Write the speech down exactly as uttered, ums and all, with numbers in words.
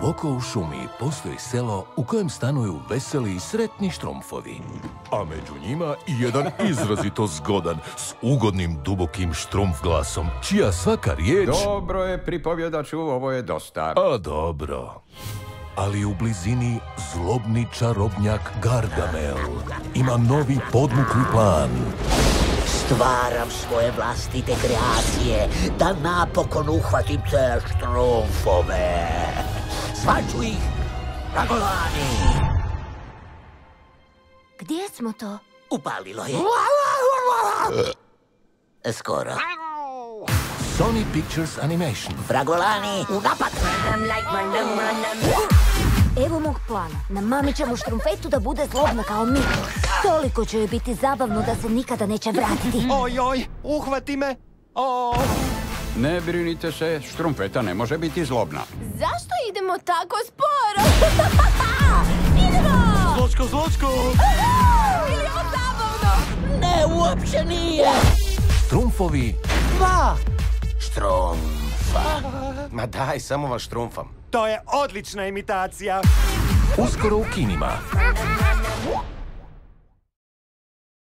Duboko u šumi postoji selo u kojem stanuju veseli i sretni štrumfovi. A među njima i jedan izrazito zgodan, s ugodnim dubokim štrumf glasom, čija svaka riječ... Dobro je, pripovjedaču, ovo je dosta. A dobro. Ali u blizini zlobni čarobnjak Gargamel ima novi podmukli plan. Stvaram svoje vlastite kreacije da napokon uhvatim te štrumfove. Svaću ih Ragolani. Gdje smo to? Upalilo je. Skoro. Sony Pictures Animation. Fragolani, u napad! Evo mog plana. Na mami ćemo štrumfetu da bude zlobna kao mi. Toliko će joj biti zabavno da se nikada neće vratiti. Oj, oj, uhvati me! O! Ne brinite se, štrumfeta ne može biti zlobna. Zašto idemo tako sporo? Idemo! Zločko, zločko! Ili je ovo zabavno? Ne, uopće nije! Štrumfovi. Dva! Štrumfa. Ma daj, samo vas štrumfam. To je odlična imitacija! Uskoro u kinima.